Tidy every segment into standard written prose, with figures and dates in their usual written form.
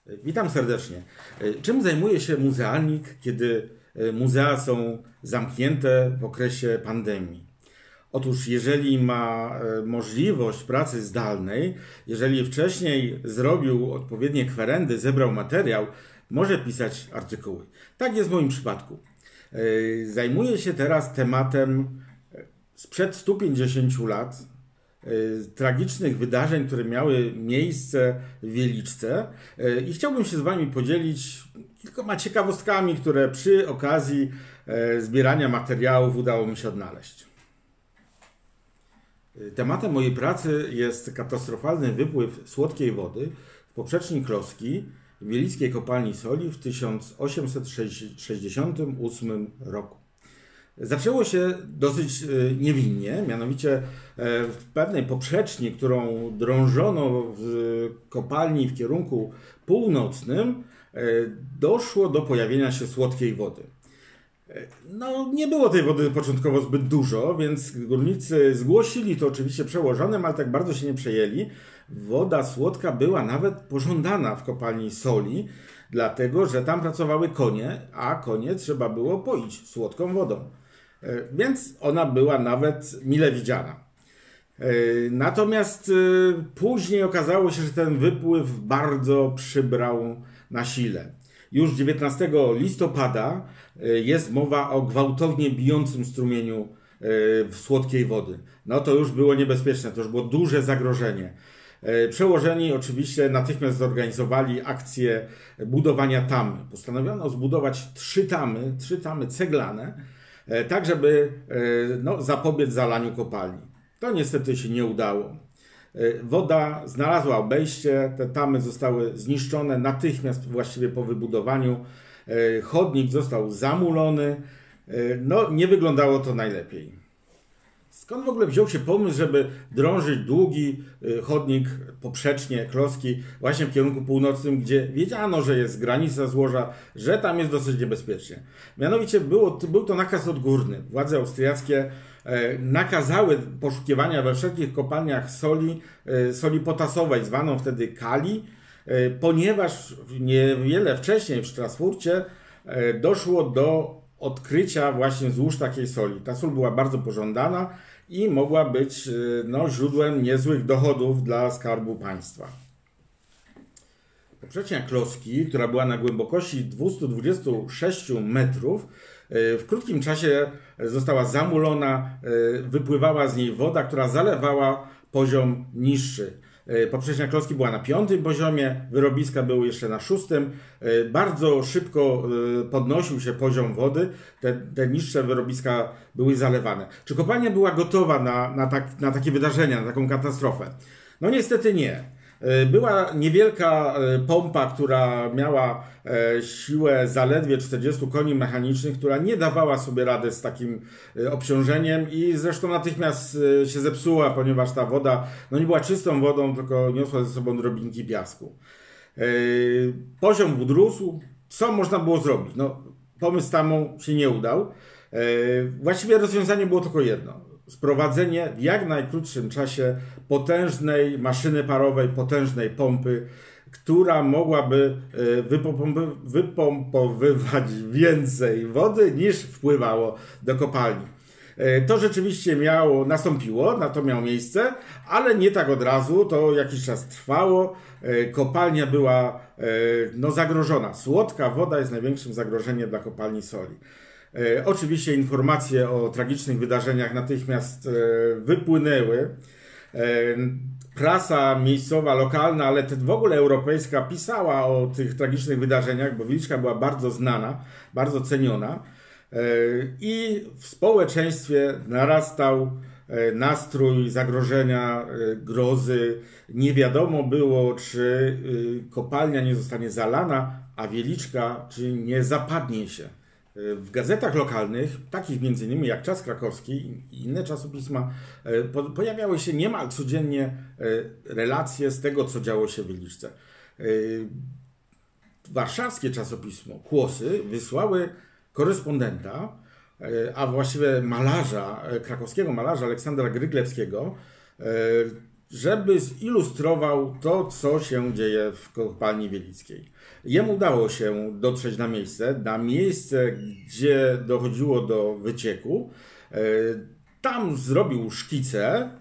Witam serdecznie. Czym zajmuje się muzealnik, kiedy muzea są zamknięte w okresie pandemii? Otóż jeżeli ma możliwość pracy zdalnej, jeżeli wcześniej zrobił odpowiednie kwerendy, zebrał materiał, może pisać artykuły. Tak jest w moim przypadku. Zajmuję się teraz tematem sprzed 150 lat, tragicznych wydarzeń, które miały miejsce w Wieliczce i chciałbym się z Wami podzielić kilkoma ciekawostkami, które przy okazji zbierania materiałów udało mi się odnaleźć. Tematem mojej pracy jest katastrofalny wypływ słodkiej wody w poprzeczni Kloski w Wielickiej Kopalni Soli w 1868 roku. Zaczęło się dosyć niewinnie, mianowicie w pewnej poprzeczni, którą drążono w kopalni w kierunku północnym, doszło do pojawienia się słodkiej wody. No, nie było tej wody początkowo zbyt dużo, więc górnicy zgłosili to oczywiście przełożonym, ale tak bardzo się nie przejęli. Woda słodka była nawet pożądana w kopalni Soli, dlatego że tam pracowały konie, a konie trzeba było poić słodką wodą. Więc ona była nawet mile widziana. Natomiast później okazało się, że ten wypływ bardzo przybrał na sile. Już 19 listopada jest mowa o gwałtownie bijącym strumieniu słodkiej wody. No to już było niebezpieczne, to już było duże zagrożenie. Przełożeni oczywiście natychmiast zorganizowali akcję budowania tamy. Postanowiono zbudować trzy tamy ceglane, tak żeby zapobiec zalaniu kopalni. To niestety się nie udało. Woda znalazła obejście, te tamy zostały zniszczone natychmiast właściwie po wybudowaniu. Chodnik został zamulony. No, nie wyglądało to najlepiej. Skąd w ogóle wziął się pomysł, żeby drążyć długi chodnik poprzecznie Kloski właśnie w kierunku północnym, gdzie wiedziano, że jest granica złoża, że tam jest dosyć niebezpiecznie. Mianowicie był to nakaz odgórny. Władze austriackie nakazały poszukiwania we wszelkich kopalniach soli potasowej, zwaną wtedy kali, ponieważ niewiele wcześniej w Strasburcie doszło do odkrycia właśnie złóż takiej soli. Ta sól była bardzo pożądana i mogła być źródłem niezłych dochodów dla skarbu państwa. Poprzecznia Kloski, która była na głębokości 226 metrów, w krótkim czasie została zamulona, wypływała z niej woda, która zalewała poziom niższy. Poprzecznia Kloski była na 5. poziomie, wyrobiska były jeszcze na 6. Bardzo szybko podnosił się poziom wody, te niższe wyrobiska były zalewane. Czy kopalnia była gotowa na takie wydarzenia, na taką katastrofę? No niestety nie. Była niewielka pompa, która miała siłę zaledwie 40 koni mechanicznych, która nie dawała sobie rady z takim obciążeniem i zresztą natychmiast się zepsuła, ponieważ ta woda nie była czystą wodą, tylko niosła ze sobą drobinki piasku. Poziom wód rósł. Co można było zrobić? Pomysł temu się nie udał. Właściwie rozwiązanie było tylko jedno. Sprowadzenie w jak najkrótszym czasie potężnej maszyny parowej, potężnej pompy, która mogłaby wypompowywać więcej wody niż wpływało do kopalni. To rzeczywiście nastąpiło, to miało miejsce, ale nie tak od razu, to jakiś czas trwało. Kopalnia była zagrożona. Słodka woda jest największym zagrożeniem dla kopalni soli. Oczywiście informacje o tragicznych wydarzeniach natychmiast wypłynęły. Prasa miejscowa, lokalna, ale w ogóle europejska pisała o tych tragicznych wydarzeniach, bo Wieliczka była bardzo znana, bardzo ceniona. I w społeczeństwie narastał nastrój zagrożenia, grozy. Nie wiadomo było, czy kopalnia nie zostanie zalana, a Wieliczka czy nie zapadnie się. W gazetach lokalnych, takich m.in. jak Czas Krakowski i inne czasopisma, pojawiały się niemal codziennie relacje z tego, co działo się w Wieliczce. Warszawskie czasopismo Kłosy wysłały korespondenta, a właściwie malarza, krakowskiego malarza Aleksandra Gryglewskiego, żeby zilustrował to, co się dzieje w kopalni wielickiej. Jemu udało się dotrzeć na miejsce, gdzie dochodziło do wycieku. Tam zrobił szkice,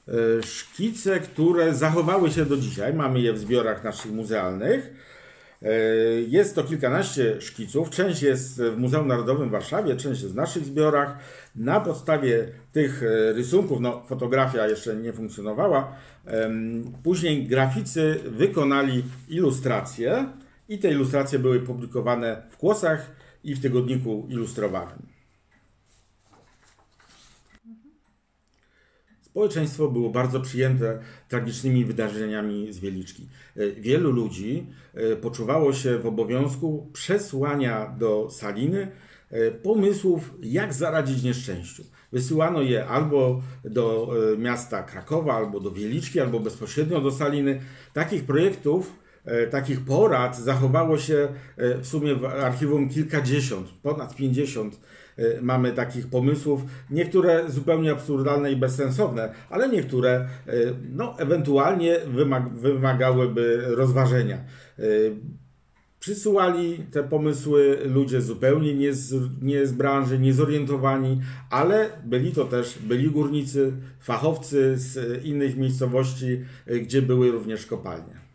które zachowały się do dzisiaj. Mamy je w zbiorach naszych muzealnych. Jest to kilkanaście szkiców. Część jest w Muzeum Narodowym w Warszawie, część jest w naszych zbiorach. Na podstawie tych rysunków, fotografia jeszcze nie funkcjonowała, później graficy wykonali ilustracje i te ilustracje były publikowane w Kłosach i w Tygodniku Ilustrowanym. Społeczeństwo było bardzo przyjęte tragicznymi wydarzeniami z Wieliczki. Wielu ludzi poczuwało się w obowiązku przesłania do Saliny pomysłów, jak zaradzić nieszczęściu. Wysyłano je albo do miasta Krakowa, albo do Wieliczki, albo bezpośrednio do Saliny. Takich projektów, takich porad zachowało się w sumie w archiwum kilkadziesiąt, ponad 50 mamy takich pomysłów. Niektóre zupełnie absurdalne i bezsensowne, ale niektóre ewentualnie wymagałyby rozważenia. Przysyłali te pomysły ludzie zupełnie nie z branży, niezorientowani, ale byli górnicy, fachowcy z innych miejscowości, gdzie były również kopalnie.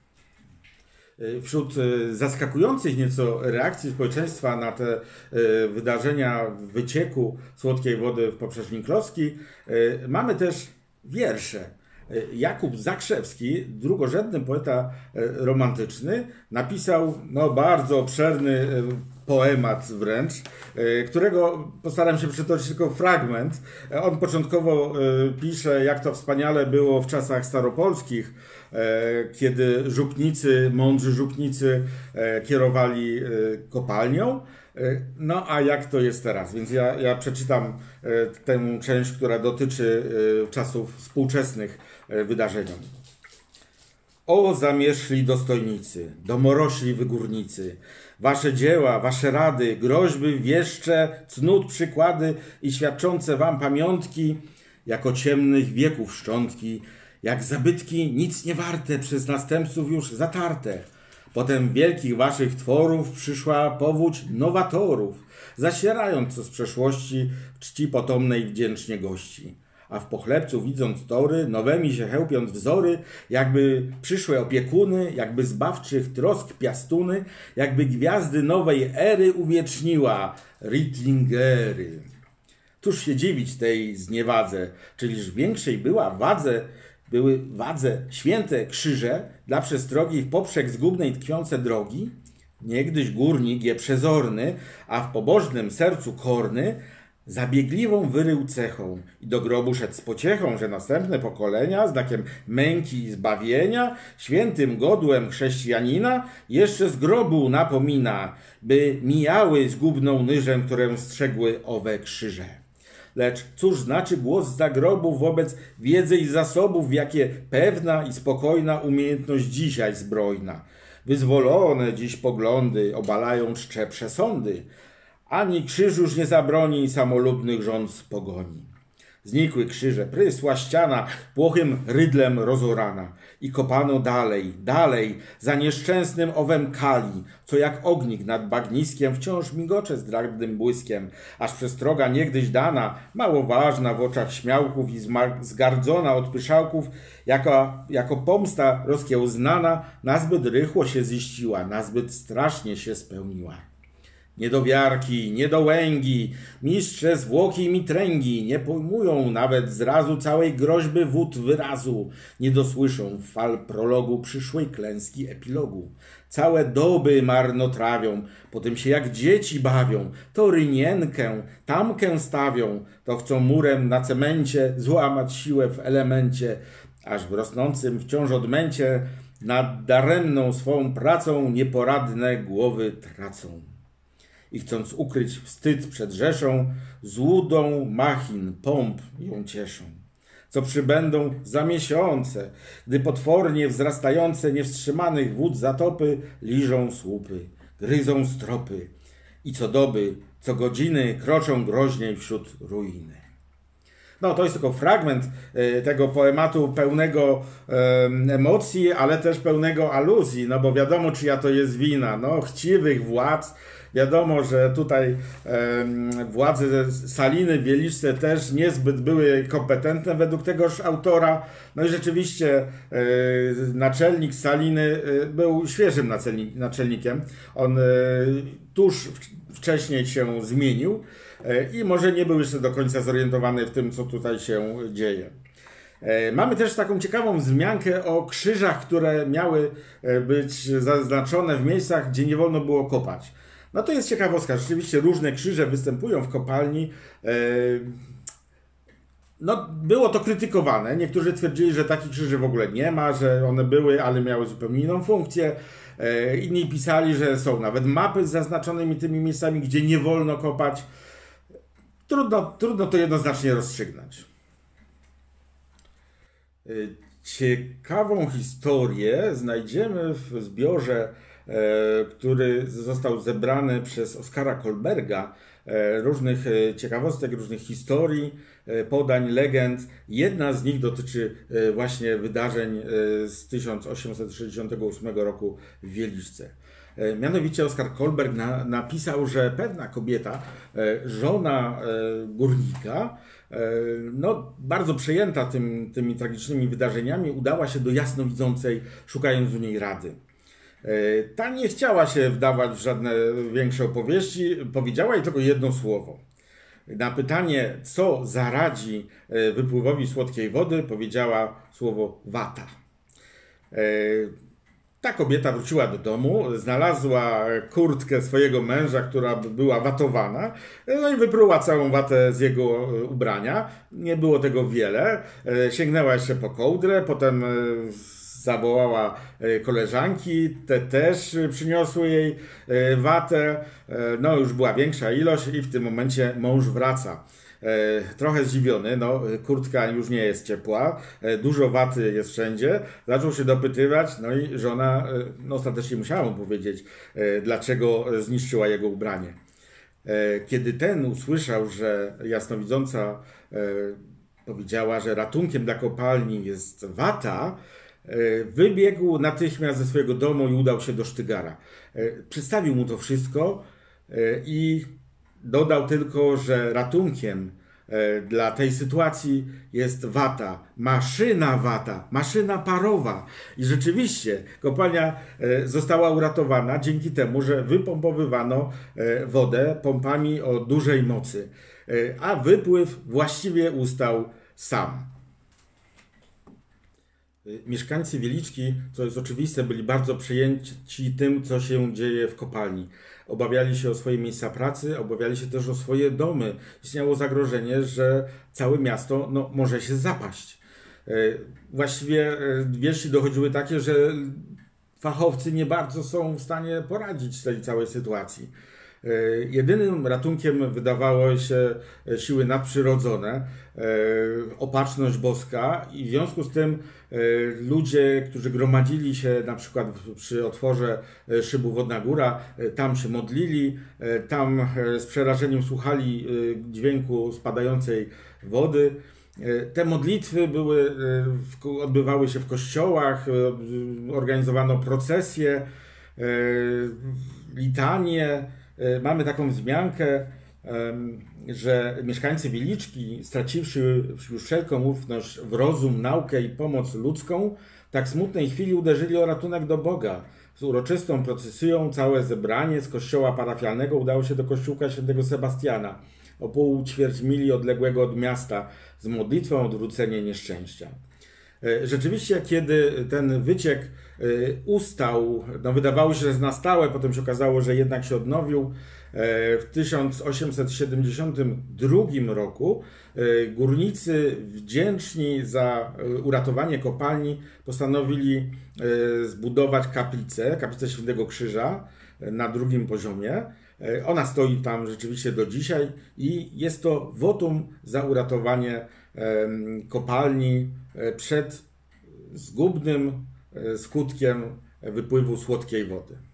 Wśród zaskakujących nieco reakcji społeczeństwa na te wydarzenia wycieku słodkiej wody w Poprzecznik Kloski mamy też wiersze. Jakub Zakrzewski, drugorzędny poeta romantyczny, napisał bardzo obszerny poemat wręcz, którego postaram się przytoczyć tylko fragment. On początkowo pisze, jak to wspaniale było w czasach staropolskich, kiedy mądrzy żupnicy kierowali kopalnią. A jak to jest teraz? Więc ja przeczytam tę część, która dotyczy czasów współczesnych wydarzeniom. O zamierzchli dostojnicy, domorośli górnicy, wasze dzieła, wasze rady, groźby, wieszcze, cnót, przykłady i świadczące wam pamiątki, jako ciemnych wieków szczątki, jak zabytki nic nie warte, przez następców już zatarte. Potem wielkich waszych tworów przyszła powódź nowatorów, zacierając co z przeszłości w czci potomnej wdzięcznie gości. A w pochlebcu widząc tory, nowymi się chełpiąc wzory, jakby przyszłe opiekuny, jakby zbawczych trosk piastuny, jakby gwiazdy nowej ery uwieczniła, Rittingery. Cóż się dziwić tej zniewadze, czyliż większej były wadze święte krzyże dla przestrogi w poprzek zgubnej tkwiące drogi? Niegdyś górnik je przezorny, a w pobożnym sercu korny, zabiegliwą wyrył cechą i do grobu szedł z pociechą, że następne pokolenia, znakiem męki i zbawienia, świętym godłem chrześcijanina, jeszcze z grobu napomina, by mijały zgubną nyżę, którą strzegły owe krzyże. Lecz cóż znaczy głos z zagrobu wobec wiedzy i zasobów, w jakie pewna i spokojna umiejętność dzisiaj zbrojna. Wyzwolone dziś poglądy obalają czcze przesądy, ani krzyż już nie zabroni samolubnych rząd pogoni. Znikły krzyże, prysła ściana, płochym rydlem rozorana i kopano dalej, za nieszczęsnym owem kali, co jak ognik nad bagniskiem wciąż migocze zdradnym błyskiem, aż przestroga niegdyś dana, mało ważna w oczach śmiałków i zgardzona od pyszałków, jako pomsta rozkiełznana, nazbyt rychło się ziściła, nazbyt strasznie się spełniła. Niedowiarki, niedołęgi, mistrze zwłoki i mitręgi nie pojmują nawet zrazu całej groźby wód wyrazu, nie dosłyszą fal prologu przyszłej klęski epilogu. Całe doby marnotrawią, potem się jak dzieci bawią, to rynienkę, tamkę stawią, to chcą murem na cemencie złamać siłę w elemencie, aż w rosnącym wciąż odmęcie nad daremną swą pracą nieporadne głowy tracą. I chcąc ukryć wstyd przed rzeszą, złudą machin, pomp ją cieszą. Co przybędą za miesiące, gdy potwornie wzrastające niewstrzymanych wód zatopy liżą słupy, gryzą stropy i co doby, co godziny kroczą groźniej wśród ruiny. No, to jest tylko fragment tego poematu pełnego emocji, ale też pełnego aluzji, no bo wiadomo, czyja to jest wina, no, chciwych władz. Wiadomo, że tutaj władze Saliny w Wieliczce też niezbyt były kompetentne według tegoż autora. No i rzeczywiście naczelnik Saliny był świeżym naczelnikiem. On tuż wcześniej się zmienił i może nie był jeszcze do końca zorientowany w tym, co tutaj się dzieje. Mamy też taką ciekawą wzmiankę o krzyżach, które miały być zaznaczone w miejscach, gdzie nie wolno było kopać. No to jest ciekawostka. Rzeczywiście różne krzyże występują w kopalni. No, było to krytykowane. Niektórzy twierdzili, że takich krzyży w ogóle nie ma, że one były, ale miały zupełnie inną funkcję. Inni pisali, że są nawet mapy z zaznaczonymi tymi miejscami, gdzie nie wolno kopać. Trudno to jednoznacznie rozstrzygnąć. Ciekawą historię znajdziemy w zbiorze, który został zebrany przez Oskara Kohlberga, różnych ciekawostek, różnych historii, podań, legend. Jedna z nich dotyczy właśnie wydarzeń z 1868 roku w Wieliczce. Mianowicie Oskar Kohlberg napisał, że pewna kobieta, żona górnika, no, bardzo przejęta tymi tragicznymi wydarzeniami, udała się do jasnowidzącej, szukając u niej rady. Ta nie chciała się wdawać w żadne większe opowieści, powiedziała jej tylko jedno słowo. Na pytanie, co zaradzi wypływowi słodkiej wody, powiedziała słowo wata. Ta kobieta wróciła do domu, znalazła kurtkę swojego męża, która była watowana, no i wypruła całą watę z jego ubrania. Nie było tego wiele. Sięgnęła jeszcze po kołdrę, potem zawołała koleżanki, te też przyniosły jej watę. No już była większa ilość i w tym momencie mąż wraca. Trochę zdziwiony, no kurtka już nie jest ciepła, dużo waty jest wszędzie, zaczął się dopytywać, no i żona no, ostatecznie musiała mu powiedzieć, dlaczego zniszczyła jego ubranie. Kiedy ten usłyszał, że jasnowidząca powiedziała, że ratunkiem dla kopalni jest wata, wybiegł natychmiast ze swojego domu i udał się do Sztygara. Przedstawił mu to wszystko i dodał tylko, że ratunkiem dla tej sytuacji jest wata, maszyna parowa. I rzeczywiście kopalnia została uratowana dzięki temu, że wypompowywano wodę pompami o dużej mocy, a wypływ właściwie ustał sam. Mieszkańcy Wieliczki, co jest oczywiste, byli bardzo przejęci tym, co się dzieje w kopalni. Obawiali się o swoje miejsca pracy, obawiali się też o swoje domy. Istniało zagrożenie, że całe miasto może się zapaść. Właściwie wieści dochodziły takie, że fachowcy nie bardzo są w stanie poradzić tej całej sytuacji. Jedynym ratunkiem wydawało się siły nadprzyrodzone, opatrzność boska i w związku z tym ludzie, którzy gromadzili się na przykład przy otworze szybu Wodna Góra, tam się modlili, tam z przerażeniem słuchali dźwięku spadającej wody. Te modlitwy odbywały się w kościołach, organizowano procesje, litanie. Mamy taką wzmiankę, że mieszkańcy Wieliczki, straciwszy już wszelką ufność w rozum, naukę i pomoc ludzką, w tak smutnej chwili uderzyli o ratunek do Boga. Z uroczystą procesją całe zebranie z kościoła parafialnego udało się do kościółka świętego Sebastiana, o pół ćwierć mili odległego od miasta, z modlitwą o odwrócenie nieszczęścia. Rzeczywiście, kiedy ten wyciek ustał, wydawało się, że jest na stałe, potem się okazało, że jednak się odnowił. W 1872 roku górnicy wdzięczni za uratowanie kopalni postanowili zbudować kaplicę Świętego Krzyża na drugim poziomie. Ona stoi tam rzeczywiście do dzisiaj i jest to wotum za uratowanie kopalni przed zgubnym skutkiem wypływu słodkiej wody.